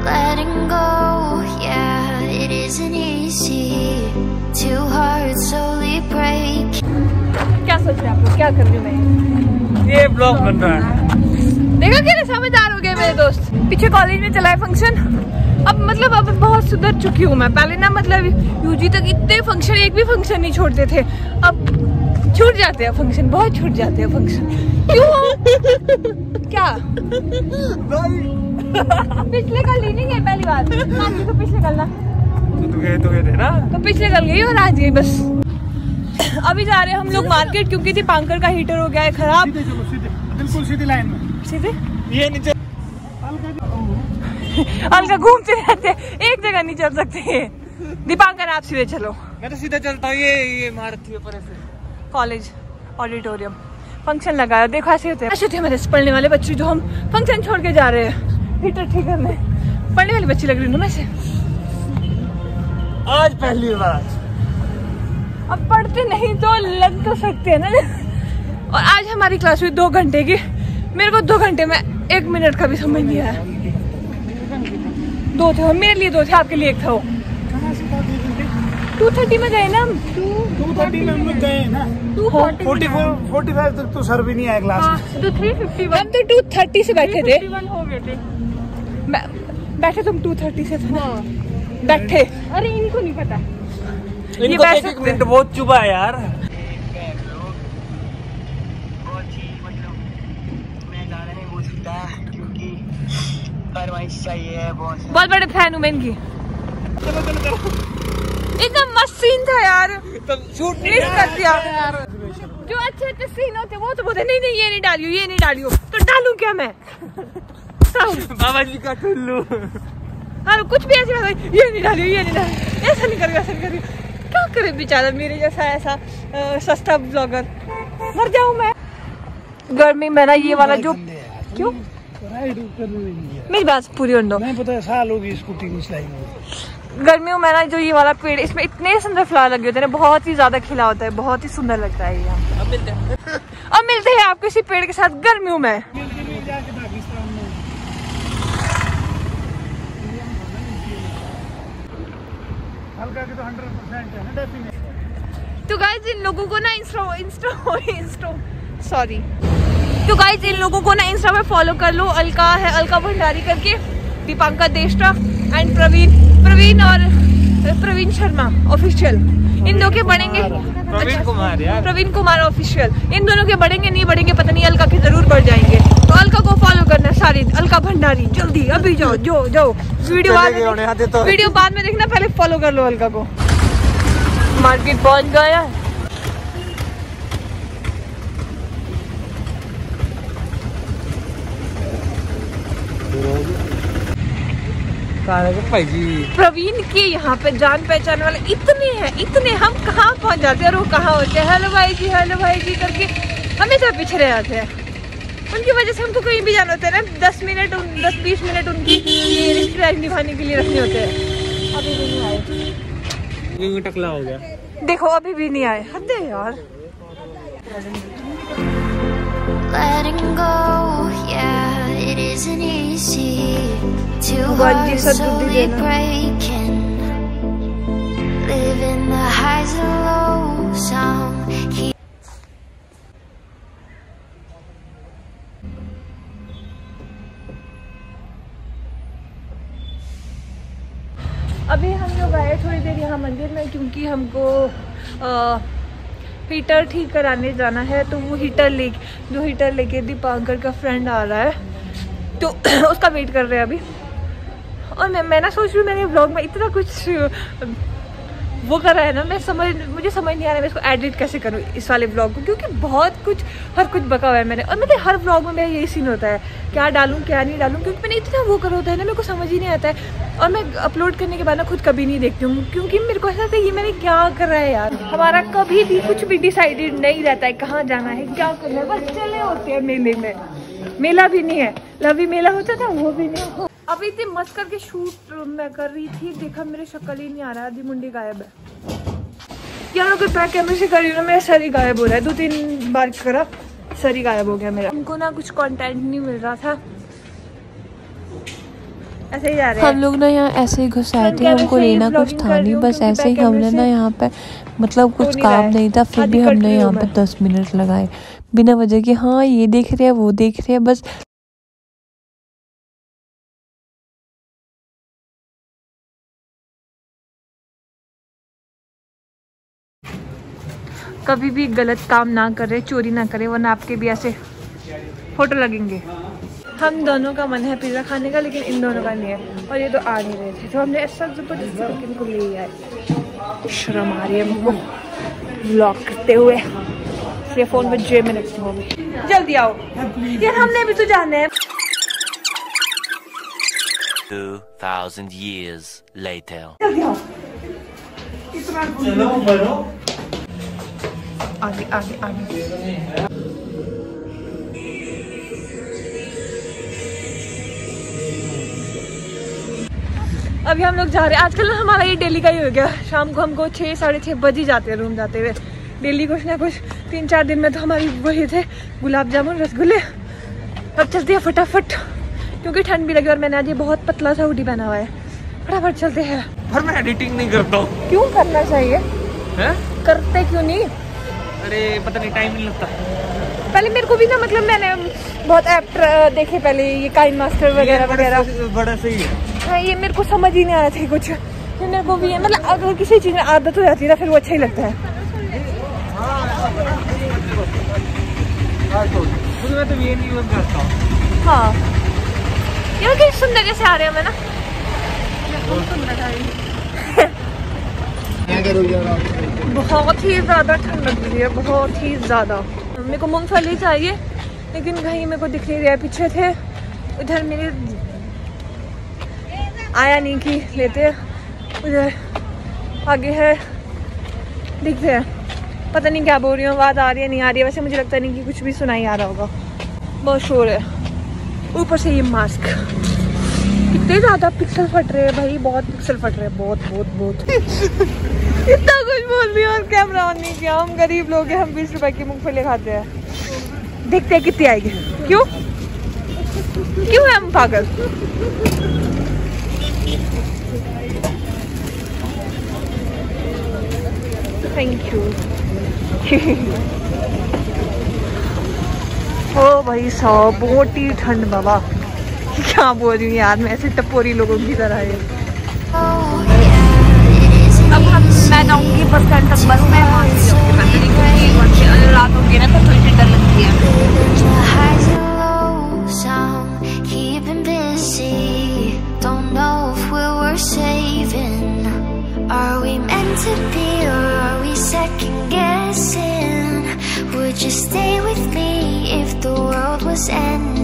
letting go, yeah, it isn't easy. Two hearts slowly break. क्या सोच रहे हैं आप लोग? क्या कर रही हूँ मैं? ये ब्लॉग बन रहा है। देखा कितने समझदार हो गए मेरे दोस्त। पीछे कॉलेज में चला है फंक्शन। अब मतलब अब बहुत सुधर चुकी हूँ मैं। पहले ना मतलब यूजी तक इतने फंक्शन, एक भी फंक्शन नहीं छोड़ते थे। अब छूट जाते हैं फंक्शन, बहुत छूट जाते हैं फंक्शन। क्यों? क्या? पिछले कल ली नहीं गई पहली बार। तो पिछले कल ना तो गए थे ना? तो पिछले कल गई और आज गई बस। अभी जा रहे हैं हम लोग मार्केट, क्योंकि दीपांकर का हीटर हो गया है खराब। बिल्कुल सीधी लाइन में। सीधे? ये नीचे अलका घूमते रहते, एक जगह नहीं चल सकते। दीपांकर आप सीधे चलो। मैं तो सीधा चलता हूँ। ये इमारत थी ऊपर से। कॉलेज ऑडिटोरियम फंक्शन लगाया। देखो ऐसे होते हैं, ऐसे थे मेरे पढ़ने वाले बच्चे जो हम फंक्शन छोड़ के जा रहे हैं हीटर ठीक करने। पढ़ने वाली बच्ची लग रही हूँ मैं से। आज पहली बार। अब पढ़ते नहीं तो लग तो सकते हैं ना। और आज हमारी क्लास हुई 2 घंटे की। मेरे को 2 घंटे में 1 मिनट का भी समझ नहीं आया। 2 थे और मेरे लिए 2 थे, आपके लिए 1 था। वो 2:30 में गए ना हम। 2:30 में हम लोग गए ना। 2:45 तक तो सर भी नहीं आया क्लास में। तो 3:51 हम तो 2:30 से बैठे थे। हो गए थे बैठे। तुम 2:30 से थे ना बैठे। अरे इनको नहीं पता, इनको 1 मिनट बहुत चुभा है यार। बहुत बड़े फैन हूँ मैं इनकी। एकदम मस्त सीन था यार। शूट कर दिया। जो अच्छे अच्छे सीन होते वो तो बोलते नहीं नहीं ये नहीं डालियो, ये नहीं डालियो। तो डालूं क्या मैं? बाबा जी का टुल्लू। हाँ कुछ भी ऐसे ये नहीं डालियो, ये नहीं डालियो, ऐसा नहीं करियो, ऐसा नहीं करियो। क्या करे बेचारा मेरे जैसा ऐसा सस्ता ब्लॉगर। मर जाऊं मैं गर्मी में ना। ये वाला जो क्यों मेरी बात पूरी होने दो। नहीं पता साल होगी स्कूटी नहीं चलाई। गर्मियों में ना जो ये वाला पेड़, इसमें इतने सुंदर फ्लावर लगे होते हैं, बहुत ही ज्यादा खिला होता है, बहुत ही सुंदर लगता है ये। अब मिलते हैं आपको इसी पेड़ के साथ गर्मियों में। तो गाइस इन लोगों को ना इंस्टा पे फॉलो कर लो। अलका है, अलका भंडारी करके, दीपांकर देशटा एंड प्रवीण और प्रवीण शर्मा ऑफिशियल। इन दो के बढ़ेंगे। प्रवीण कुमार ऑफिशियल। इन दोनों के बढ़ेंगे नहीं बढ़ेंगे पता नहीं, अलका के जरूर बढ़ जाएंगे। तो अलका को फॉलो करना सारी। अलका भंडारी जल्दी अभी जाओ जाओ। वीडियो बाद में देखना, पहले फॉलो कर लो अलका को। मार्केट पहुंच गया। प्रवीण के यहाँ पे जान पहचान वाले इतने हम कहाँ पहुँच जाते हैं और वो कहाँ होते हैं हेलो भाई जी करके हमेशा पीछे रह जाते हैं। उनकी वजह से हमको कहीं भी जाना होता है ना, 10-20 मिनट उनकी रिश्तेदारी निभाने के लिए रखने होते हैं। अभी भी नहीं आए। टकला हो गया देखो, अभी भी नहीं आए। हद है यार। Letting go, yeah, it isn't easy. Two hearts slowly breaking, living the highs and lows. अभी हम लोग आए थोड़ी देर यहाँ मंदिर में, क्योंकि हमको हीटर ठीक कराने जाना है। तो वो हीटर लेके दीपांकर का फ्रेंड आ रहा है, तो उसका वेट कर रहे हैं अभी। और मैं ना सोच रही हूँ, मैंने व्लॉग में इतना कुछ वो कर रहा है ना, मुझे समझ नहीं आ रहा है मैं इसको एडिट कैसे करूँ इस वाले व्लॉग को, क्योंकि बहुत कुछ हर कुछ बका हुआ है मैंने। और मतलब हर व्लॉग में मेरा यही सीन होता है, क्या डालूँ क्या नहीं डालूँ, क्योंकि मैंने इतना वो कर होता है ना, मेरे को समझ ही नहीं आता है। और मैं अपलोड करने के बाद ना खुद कभी नहीं देखती हूँ, क्योंकि मेरे को ऐसा लगता है ये मैंने क्या कर रहा है यार। हमारा कभी भी कुछ भी डिसाइडेड नहीं रहता है, कहाँ जाना है क्या करना है, बस चले होते हैं मेले में। मेला भी नहीं है, लवी मेला होता था वो भी नहीं। अभी इतनी मस्त करके शूट मैं कर रही थी, देखा मेरे शक्ल ही नहीं आ रहा, आधी मुंडी गायब है यार। अगर बैक कैमरे से कर रही हूँ ना, मेरा सर ही गायब हो रहा है। 2-3 बार करा, सर ही गायब हो गया मेरा। हमको ना कुछ कंटेंट नहीं मिल रहा था, ऐसे ही जा रहे हैं हम लोग ना यहाँ ऐसे ही घुस आए थे, हमको लेना कुछ था नहीं, बस ऐसे ही हमने ना यहाँ पे मतलब कुछ काम नहीं था, फिर भी हमने यहाँ पे 10 मिनट लगाए बिना वजह के। हाँ ये देख रहे हैं वो देख रहे हैं बस। कभी भी गलत काम ना करे, चोरी ना करे, वरना आपके भी ऐसे फोटो लगेंगे। हम दोनों का मन है पिज़्ज़ा खाने का, लेकिन इन दोनों का नहीं है और ये तो आ नहीं रहे थे, तो हमने ऐसा जबरदस्ती करके इनको ले आए। शर्म आ रही है हमको व्लॉग करते हुए, ये फोन में जेब में रखती हूँ। जल्दी आओ यार, हमने भी तो जाना है। 2000 years later. जल्दी आओ, आगे आगे आगे। अभी हम लोग जा रहे हैं। आजकल हमारा ये डेली का ही हो गया, शाम को हमको 6 साढ़े 6 बज ही जाते हैं रूम जाते हुए डेली। कुछ ना कुछ 3-4 दिन में तो हमारी वही थे गुलाब जामुन रसगुल्ले। अब चलते हैं फटाफट, क्योंकि ठंड भी लगी और मैंने आज ये बहुत पतला सा हुडी पहना हुआ है। फटाफट चलते हैं। पर मैं एडिटिंग नहीं करता हूँ। क्यों करना चाहिए है? करते क्यों नहीं? अरे पता नहीं, टाइम नहीं लगता। पहले मेरे को भी ना, मतलब मैंने बहुत ऐप देखे पहले, ये काइन मास्टर वगैरह वगैरह, बड़ा सही है। हाँ, ये मेरे को समझ ही नहीं आया था कुछ, फिर मेरे को भी है, मतलब अगर किसी चीज़ में आदत हो जाती है ना फिर वो अच्छा ही लगता है। मैं तो ये नहीं यूज करता हूँ। हाँ यार, किस सुंदर जैसे आ रहे हैं मैं ना, सुंदर आ रही बहुत ही ज़्यादा ठंड लग रही है, बहुत ही ज़्यादा। मेरे को मूंगफली चाहिए, लेकिन कहीं मेरे को दिख नहीं रहा। पीछे थे उधर, मेरे आया नहीं कि लेते, उधर आगे है दिखते हैं। पता नहीं क्या बोल रही हूँ, आवाज़ आ रही है नहीं आ रही है। वैसे मुझे लगता नहीं कि कुछ भी सुनाई आ रहा होगा, बहुत शोर है। ऊपर से ये मास्क, कितने ज़्यादा पिक्सल फट रहे हैं भाई, बहुत पिक्सल फट रहे हैं, बहुत बहुत बहुत। इतना कुछ बोल रही और कैमरा ऑन नहीं किया। हम गरीब लोग हैं, हम 20 रुपए की मूंगफली खाते हैं। देखते हैं कितनी आएगी। क्यों क्यों है हम पागल? Thank you. ओ भाई साहब, बहुत ही ठंड बाबा। क्या बोल रही हूँ यार, मैं ऐसे टपोरी लोगों की तरह है। अब मैं जाऊँगी बस स्टैंड तक, बस में वहाँ से जाऊँगी क्योंकि रात होगी ना तो थोड़ी डर लगती है। Are we meant to be, or are we second guessing? Would you stay with me if the world was ending?